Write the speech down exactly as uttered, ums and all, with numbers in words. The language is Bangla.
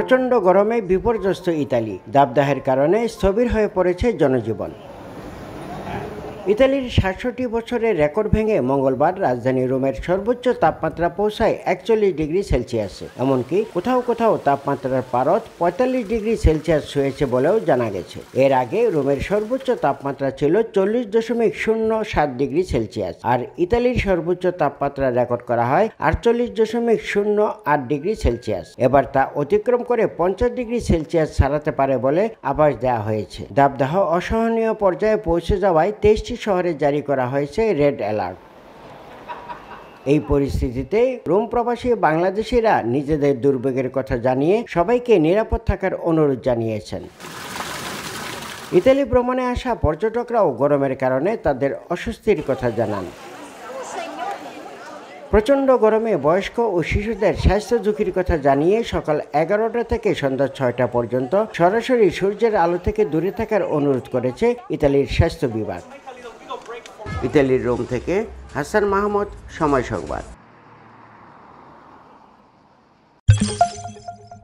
প্রচণ্ড গরমে বিপর্যস্ত ইতালি, দাবদাহের কারণে স্থবির হয়ে পড়েছে জনজীবন। ইতালির সাতষট্টি বছরের রেকর্ড ভেঙে মঙ্গলবার রাজধানী রোমের সর্বোচ্চ তাপমাত্রা পৌঁছায় একচল্লিশ ডিগ্রি সেলসিয়াসে। এমনকি কোথাও কোথাও তাপমাত্রার পারদ পঁয়তাল্লিশ ডিগ্রি সেলসিয়াস ছুঁয়েছে বলেও জানা গেছে। এর আগে রোমের সর্বোচ্চ তাপমাত্রা ছিল চল্লিশ দশমিক শূন্য সাত ডিগ্রি সেলসিয়াস, আর ইতালির সর্বোচ্চ তাপমাত্রা রেকর্ড করা হয় আটচল্লিশ দশমিক শূন্য আট ডিগ্রি সেলসিয়াস। এবার তা অতিক্রম করে পঞ্চাশ ডিগ্রি সেলসিয়াস ছাড়াতে পারে বলে আভাস দেওয়া হয়েছে। দাবদাহ অসহনীয় পর্যায়ে পৌঁছে যাওয়ায় তেইশটি শহরে জারি করা হয়েছে রেড অ্যালার্ট। এই পরিস্থিতিতে রোম প্রবাসী বাংলাদেশিরা নিজেদের দুর্ভোগের কথা জানিয়ে সবাইকে নিরাপদ থাকার অনুরোধ জানিয়েছেন। ইতালি ভ্রমণে আসা পর্যটকরাও গরমের কারণে তাদের অস্বস্তির কথা জানান। প্রচণ্ড গরমে বয়স্ক ও শিশুদের স্বাস্থ্য ঝুঁকির কথা জানিয়ে সকাল এগারোটা থেকে সন্ধ্যা ছয়টা পর্যন্ত সরাসরি সূর্যের আলো থেকে দূরে থাকার অনুরোধ করেছে ইতালির স্বাস্থ্য বিভাগ। ইতালির রোম থেকে হাসান মাহমুদ, সময় সংবাদ।